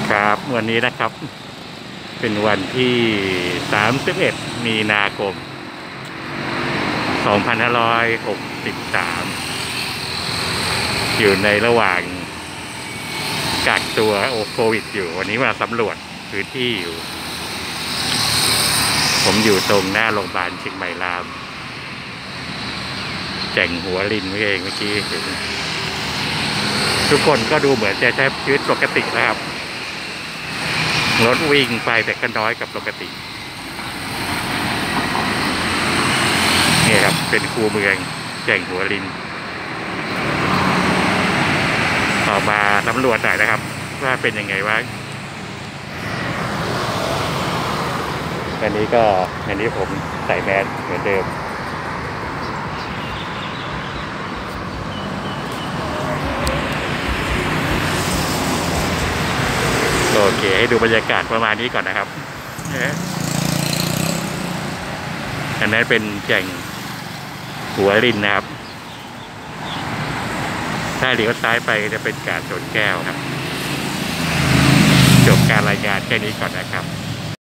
ครับวันนี้นะครับเป็นวันที่31มีนาคม2563อยู่ในระหว่างกักตัวโควิดอยู่วันนี้มาสำรวจพื้นที่อยู่ผมอยู่ตรงหน้าโรงพยาบาลเชียงใหม่รามแจ่งหัวลินเองเมื่อกี้ทุกคนก็ดูเหมือนจะใช้ชีวิตปกตินะครับรถวิ่งไปแต่ก็น้อยกับปกตินี่ครับเป็นคูเมืองแจ่งหัวลินต่อมาสำรวจหน่อยนะครับว่าเป็นยังไงบ้างอันนี้ผมใส่แมสเหมือนเดิมโอเคให้ดูบรรยากาศประมาณนี้ก่อนนะครับอันนั้นเป็นแจ่งหัวลินนะครับถ้าเลี้ยวซ้ายไปจะเป็นกาดสวนแก้วครับจบการรายงานแค่นี้ก่อนนะครับ